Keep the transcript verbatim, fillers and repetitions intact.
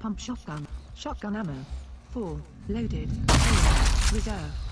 pump shotgun. Shotgun ammo. four. Loaded. three. Reserve.